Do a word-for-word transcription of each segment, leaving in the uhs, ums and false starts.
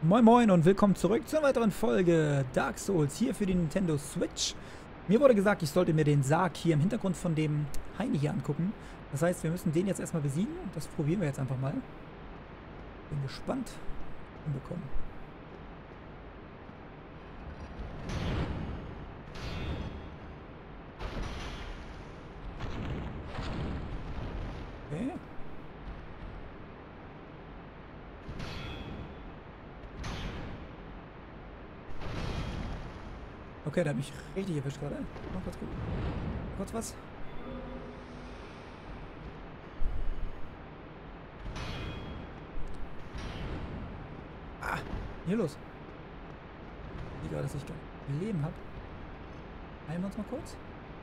Moin Moin und willkommen zurück zu einer weiteren Folge Dark Souls hier für die Nintendo Switch. Mir wurde gesagt, ich sollte mir den Sarg hier im Hintergrund von dem Heini hier angucken. Das heißt, wir müssen den jetzt erstmal besiegen. Das probieren wir jetzt einfach mal. Bin gespannt. Hinbekommen. Okay. Okay, der hat mich richtig erwischt gerade. Mal kurz gucken. Kurz was. Ah, hier los. Ich gerade, dass ich kein Leben habe. Heilen wir uns mal kurz.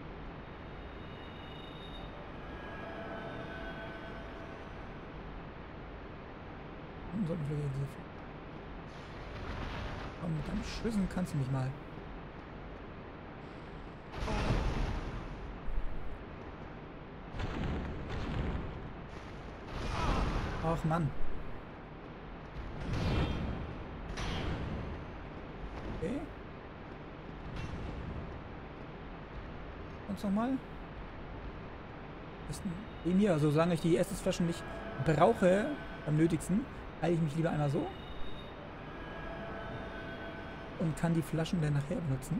Warum sollten wir diese... Komm, mit deinen Schüssen kannst du mich mal. Ach Mann. Okay. Sonst nochmal. Dem hier, also solange ich die Essensflaschen nicht brauche, am nötigsten, halte ich mich lieber einmal so. Und kann die Flaschen dann nachher benutzen.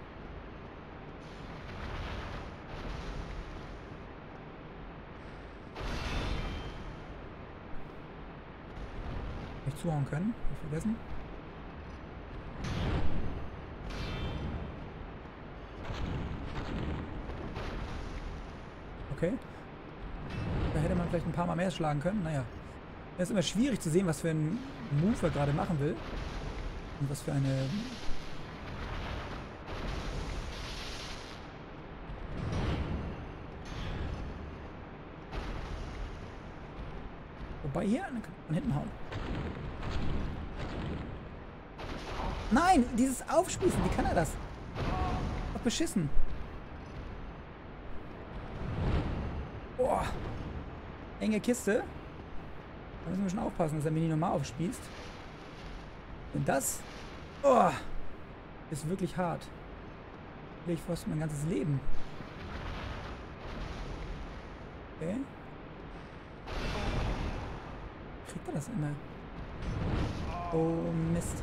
Nicht zuhauen können, nicht vergessen. Okay. Da hätte man vielleicht ein paar Mal mehr schlagen können. Naja. Es ist immer schwierig zu sehen, was für ein Move er gerade machen will. Und was für eine... Wobei hier, dann kann man hinten hauen. Nein, dieses Aufspießen, wie kann er das? Doch beschissen. Boah. Enge Kiste. Da müssen wir schon aufpassen, dass er mir nicht normal aufspießt. Denn das oh, ist wirklich hart. Vielleicht fast mein ganzes Leben. Okay. Kriegt er das immer? Oh Mist.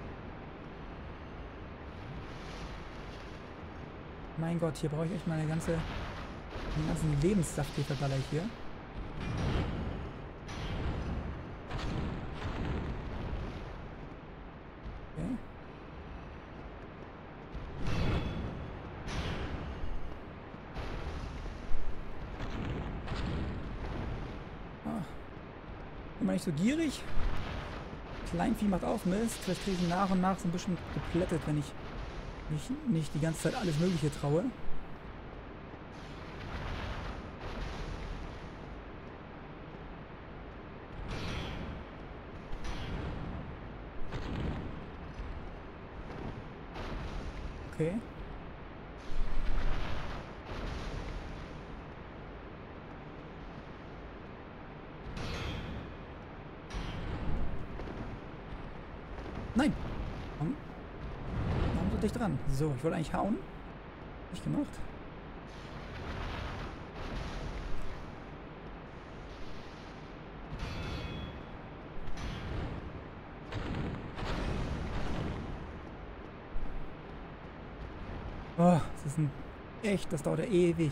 Mein Gott, hier brauche ich echt meine ganze, den ganzen Lebenssaft, hier verballer ich hier. Okay. Ah. Immer nicht so gierig. Kleinvieh macht auch Mist. Vielleicht kriege ich nach und nach so ein bisschen geplättet, wenn ich mich nicht die ganze Zeit alles Mögliche traue. Okay. Nein! Warum, warum so dicht dran? So, ich wollte eigentlich hauen. Nicht gemacht. Oh, das ist ein... Echt, das dauert ja ewig.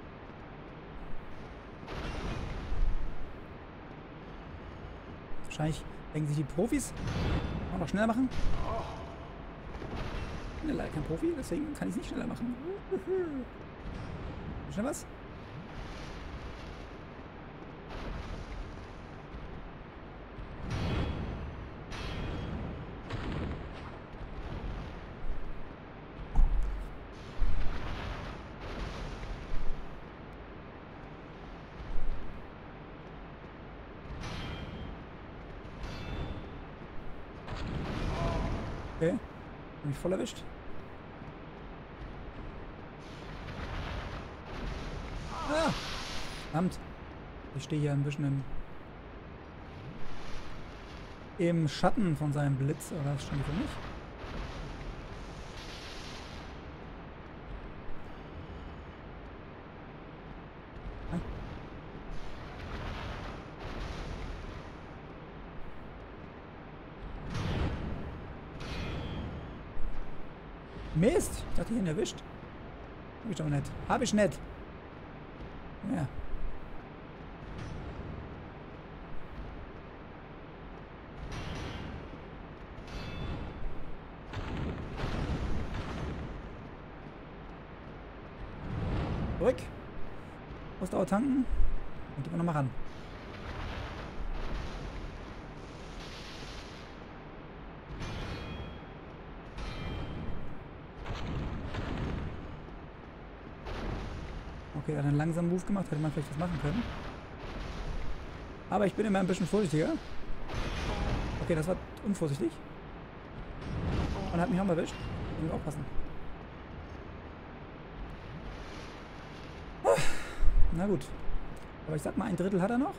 Wahrscheinlich denken sich die Profis, auch noch schneller machen. Ich bin leider kein Profi, deswegen kann ich es nicht schneller machen. Schnell was? Okay. Hab mich voll erwischt. Ah! Verdammt. Ich stehe hier ein bisschen im im Schatten von seinem Blitz. Oder das stand für mich. Mist! Ich dachte, ich ihn erwischt. Hab ich doch nicht. Hab ich nicht. Ja. Zurück. Ausdauer tanken. Und gehen wir nochmal ran. Okay, er hat einen langsamen Move gemacht, hätte man vielleicht was machen können. Aber ich bin immer ein bisschen vorsichtiger. Okay, das war unvorsichtig. Und hat mich auch mal erwischt. Ich muss aufpassen. Oh, na gut. Aber ich sag mal, ein Drittel hat er noch.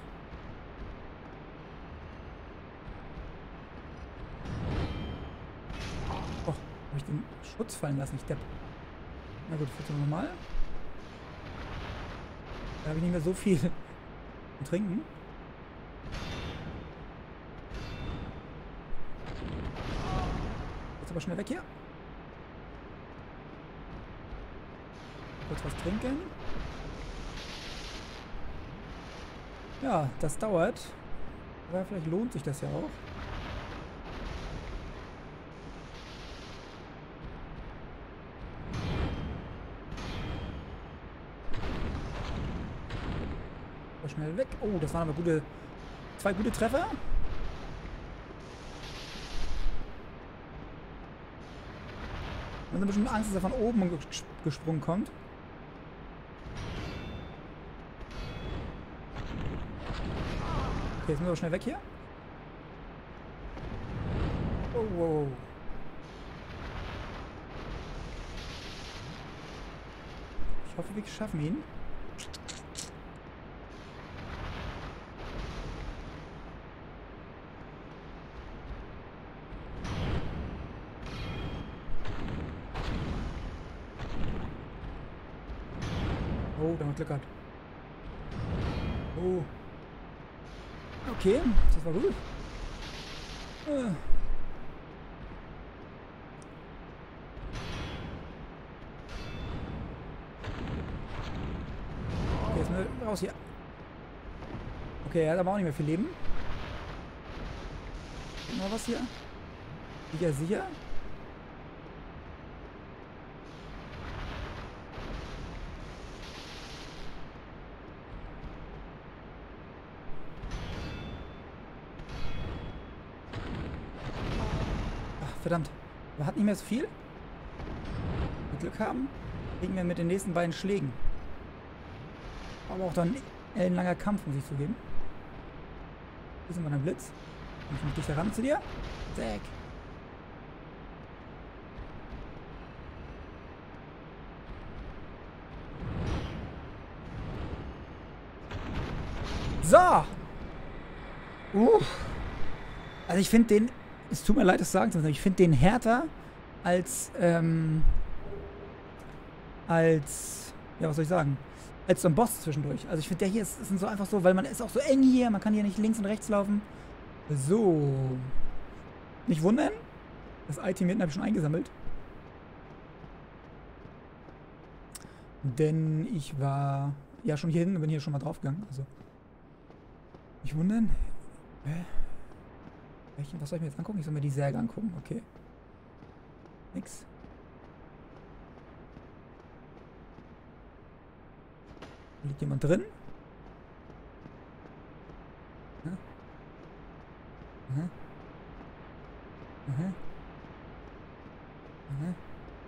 Oh, habe ich den Schutz fallen lassen, ich Depp. Na gut, versuchen wir mal. Da habe ich nicht mehr so viel zu trinken. Jetzt aber schnell weg hier. Kurz was trinken. Ja, das dauert. Aber vielleicht lohnt sich das ja auch. Schnell weg. Oh, das waren aber gute, zwei gute Treffer. Man hat bestimmt Angst, dass er von oben gesprungen kommt. Okay, jetzt müssen wir schnell weg hier. Oh, wow. Ich hoffe, wir schaffen ihn. Oh, da haben wir Glück gehabt. Oh. Okay, das war gut. Äh. Okay, jetzt mal raus hier. Okay, er hat aber auch nicht mehr viel Leben. Noch was hier? Sicher, sicher. Verdammt. Wir hatten nicht mehr so viel. Wenn wir Glück haben, kriegen wir mit den nächsten beiden Schlägen. Aber auch dann ein langer Kampf, muss ich zugeben. Hier sind wir dann Blitz. Und ich muss dich heran zu dir. Zack. So. Uh. Also ich finde den... Es tut mir leid, das sagen zu müssen, ich finde den härter als, ähm, als, ja, was soll ich sagen, als so ein Boss zwischendurch. Also ich finde, der hier ist, ist so einfach so, weil man ist auch so eng hier, man kann hier nicht links und rechts laufen. So. Nicht wundern, das Item hinten habe ich schon eingesammelt. Denn ich war, ja, schon hier hinten und bin hier schon mal draufgegangen, also. Nicht wundern. Hä? Was soll ich mir jetzt angucken? Ich soll mir die Särge angucken. Okay. Nix. Da liegt jemand drin? Ja. Aha. Aha. Aha.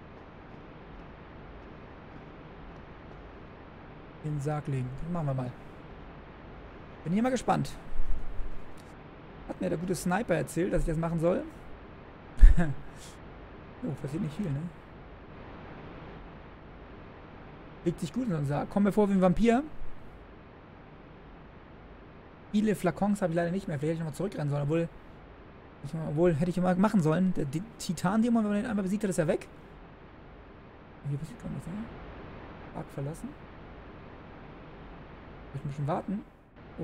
Den Sarg legen. Den machen wir mal. Bin hier mal gespannt. Hat mir der gute Sniper erzählt, dass ich das machen soll. Oh, passiert nicht viel, ne? Legt sich gut in so einen Sarg. Kommt mir vor wie ein Vampir. Viele Flakons habe ich leider nicht mehr. Vielleicht hätte ich nochmal zurückrennen sollen, obwohl Obwohl, hätte ich immer machen sollen. Der Titan-Dämon, wenn man den einmal besiegt hat, ist er weg. Hier passiert gar nichts, ne? Park verlassen. Soll ich ein bisschen warten? Oh.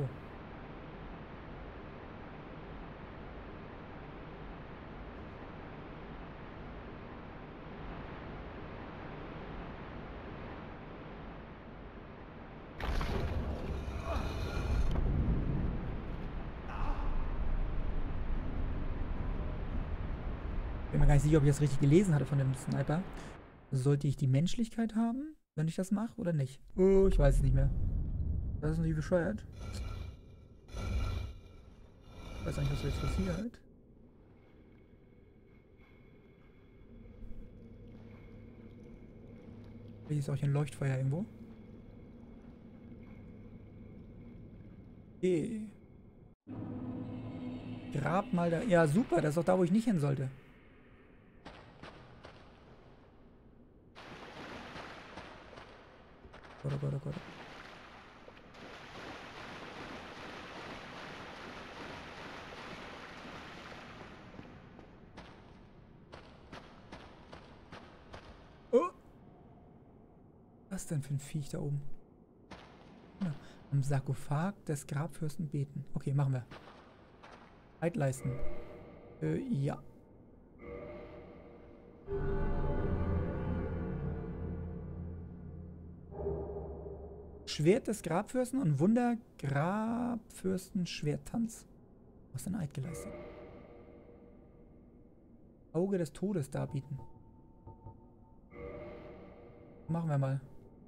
Ich bin mir gar nicht sicher, ob ich das richtig gelesen hatte von dem Sniper. Sollte ich die Menschlichkeit haben, wenn ich das mache, oder nicht? Oh, ich weiß es nicht mehr. Das ist natürlich bescheuert. Ich weiß nicht, was jetzt passiert. Hier ist auch hier ein Leuchtfeuer irgendwo. Okay. Grab mal da. Ja, super. Das ist doch da, wo ich nicht hin sollte. Oh Gott, oh Gott, oh Gott. Oh! Was denn für ein Viech da oben? Ja, am Sarkophag des Grabfürsten beten. Okay, machen wir. Zeit leisten. Äh, ja. Schwert des Grabfürsten und Wunder Grabfürsten Schwerttanz. Du hast einen Eid geleistet. Auge des Todes darbieten. Machen wir mal.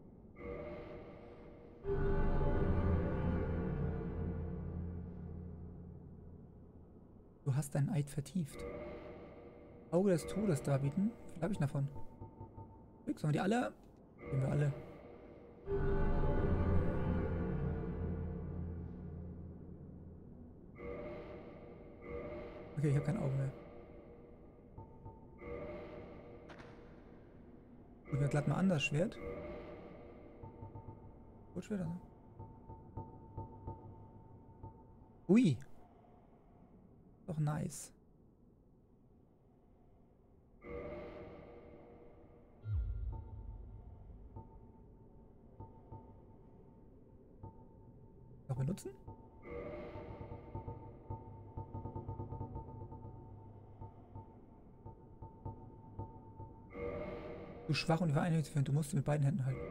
Du hast deinen Eid vertieft. Auge des Todes darbieten. Wie viel habe ich davon? Sollen wir die alle? Nehmen wir alle. Okay, ich habe kein Auge mehr. Gucken wir glatt mal an das Schwert. Gut Schwert, ne? Ui. Doch nice. Noch benutzen? Du schwach und vereinigt, du musst sie mit beiden Händen halten.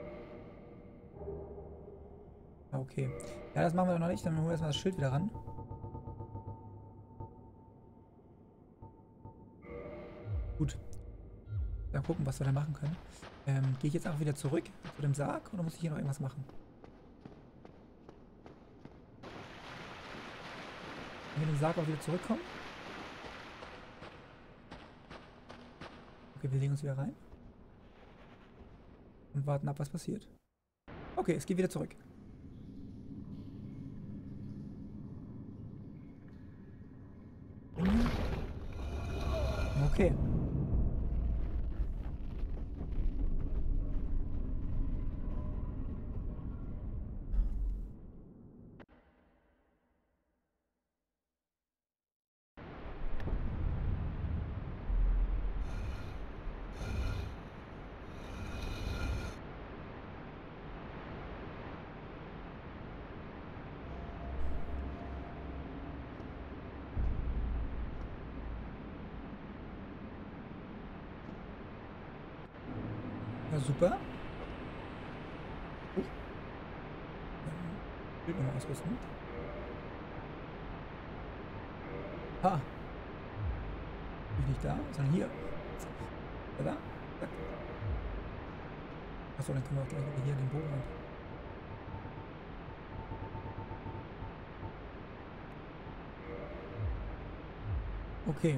Okay. Ja, das machen wir noch nicht. Dann holen wir erstmal das Schild wieder ran. Gut. Dann gucken, was wir da machen können. Ähm, gehe ich jetzt einfach wieder zurück zu dem Sarg oder muss ich hier noch irgendwas machen? Wenn wir den Sarg auch wieder zurückkommen. Okay, wir legen uns wieder rein. Und warten ab, was passiert. Okay, es geht wieder zurück. Okay. Ja, super. Uh. Bild nochmal ausrüsten. Ha. Bin ich nicht da, sondern hier. Da, da. Achso, dann können wir auch gleich wieder hier den Bogen haben. Okay.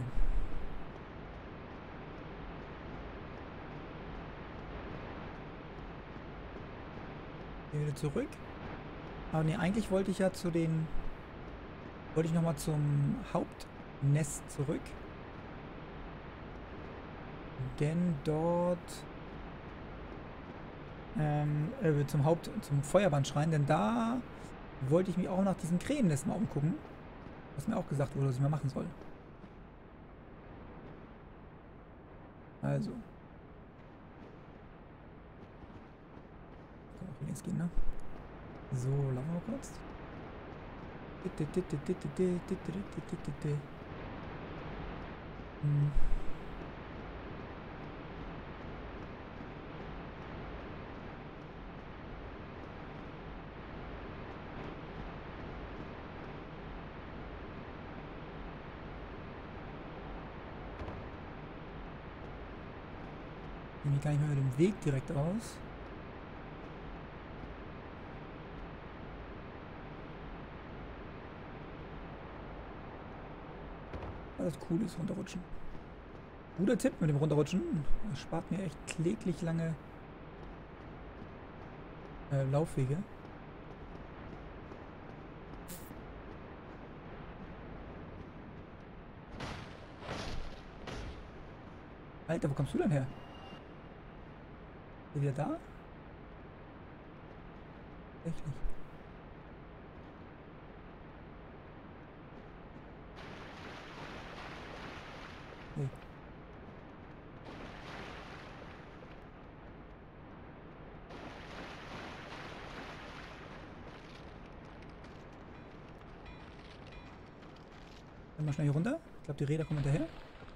Wieder zurück. Aber ne, eigentlich wollte ich ja zu den... Wollte ich nochmal zum Hauptnest zurück. Denn dort... Ähm, äh, zum Haupt... zum Feuerbandschrein. Denn da wollte ich mich auch nach diesen Krähennest mal umgucken. Was mir auch gesagt wurde, was ich mal machen soll. Also. Kann auch links gehen, ne? So, laufen wir kurz. Hm. Nehme ich gar nicht mehr über den Weg direkt aus. Das cool ist, runterrutschen. Guter Tipp mit dem Runterrutschen. Das spart mir echt kläglich lange äh, Laufwege. Alter, wo kommst du denn her? Ist der wieder da? Echt nicht. Nee. Dann mal schnell hier runter. Ich glaube, die Räder kommen hinterher.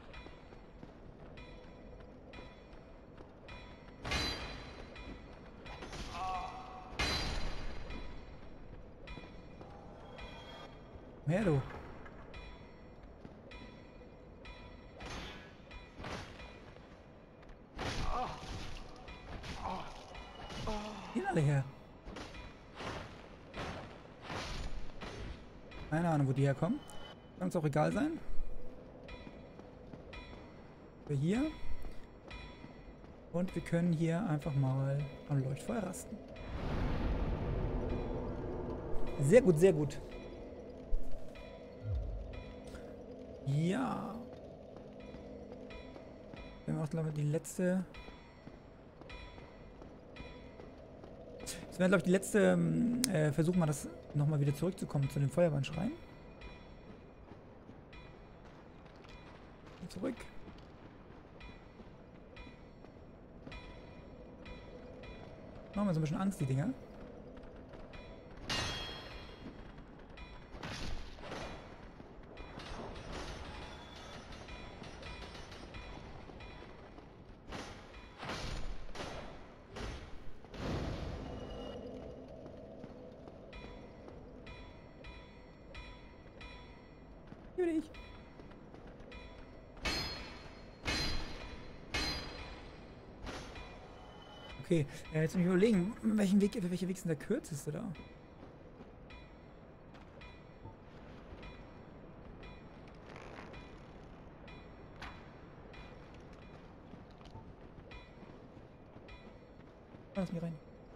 Komm her, du. Gehen alle her. Keine Ahnung, wo die herkommen. Kann uns auch egal sein. Wir hier. Und wir können hier einfach mal am Leuchtfeuer rasten. Sehr gut, sehr gut. Ja. Wir haben auch, glaube ich, die letzte... Das wäre, glaube ich, die letzte äh, Versuch, mal das nochmal wieder zurückzukommen zu den Feuerbahnschreien. Zurück. Machen wir so ein bisschen Angst, die Dinger. Hier bin ich. Okay, äh, jetzt muss ich überlegen, welchen Weg, welcher Weg ist denn der kürzeste da? Lass mich rein.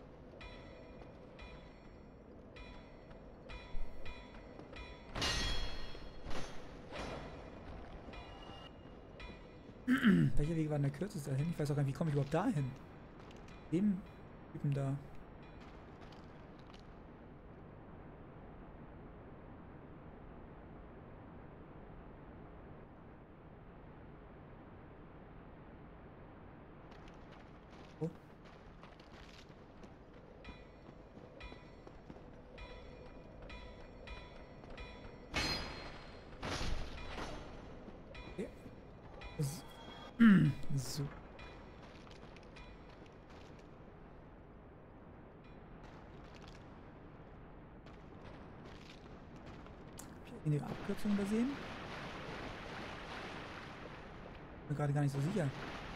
Welcher Weg war denn der kürzeste dahin? Ich weiß auch gar nicht, wie komme ich überhaupt dahin? Dem Typen da. Oh. Okay. So. In die Abkürzung übersehen? Bin gerade gar nicht so sicher.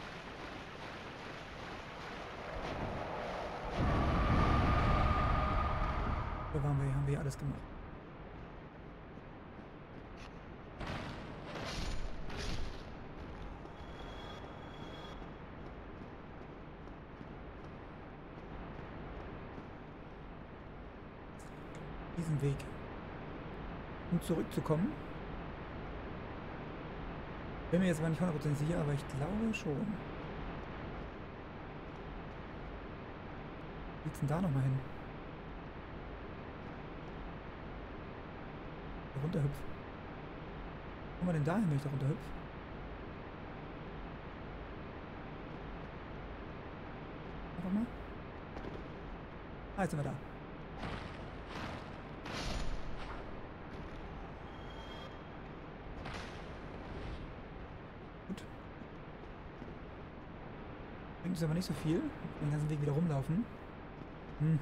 Oder waren wir, haben wir hier alles gemacht? Diesen Weg. Um zurückzukommen. Bin mir jetzt aber nicht hundertprozentig sicher, aber ich glaube schon. Wie geht's denn da nochmal hin? Runterhüpf. Wo wir denn da hin, wenn ich da runterhüpf? nochmal. Ah, jetzt sind wir da. Gut. Bringt uns aber nicht so viel. Den ganzen Weg wieder rumlaufen. Hm.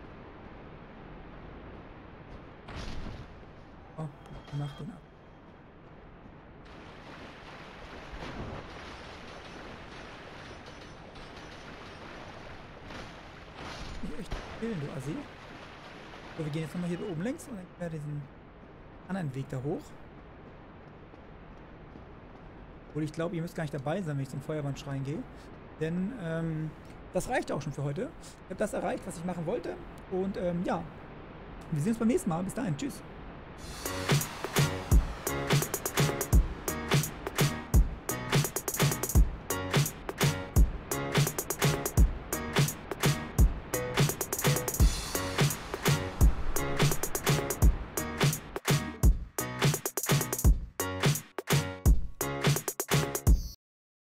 Oh, mach den ab. Ich echt killen, du Assi. So, wir gehen jetzt nochmal hier oben längs und dann werden wir diesen anderen Weg da hoch. Obwohl ich glaube, ihr müsst gar nicht dabei sein, wenn ich zum Feuerwehrschrein gehe. Denn ähm, das reicht auch schon für heute. Ich habe das erreicht, was ich machen wollte. Und ähm, ja, wir sehen uns beim nächsten Mal. Bis dahin. Tschüss.